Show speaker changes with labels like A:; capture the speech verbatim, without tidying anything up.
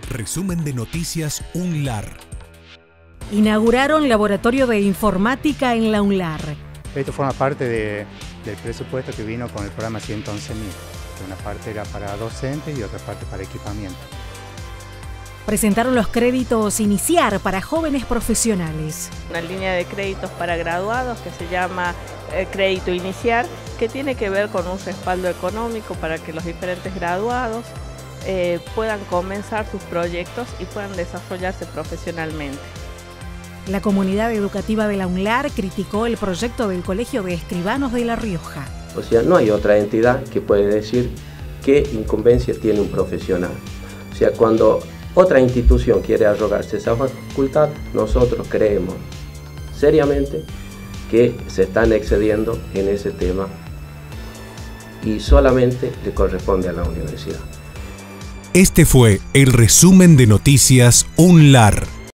A: Resumen de noticias UNLAR.
B: Inauguraron laboratorio de informática en la UNLAR.
C: Esto forma parte de, del presupuesto que vino con el programa ciento once mil. Una parte era para docentes y otra parte para equipamiento.
B: Presentaron los créditos Iniciar para jóvenes profesionales.
D: Una línea de créditos para graduados que se llama eh, Crédito Iniciar, que tiene que ver con un respaldo económico para que los diferentes graduados eh, puedan comenzar sus proyectos y puedan desarrollarse profesionalmente.
B: La comunidad educativa de la UNLAR criticó el proyecto del Colegio de Escribanos de La Rioja.
E: O sea, no hay otra entidad que puede decir qué incumbencia tiene un profesional. O sea, cuando otra institución quiere arrogarse esa facultad, nosotros creemos seriamente que se están excediendo en ese tema y solamente le corresponde a la universidad.
A: Este fue el resumen de noticias UNLAR.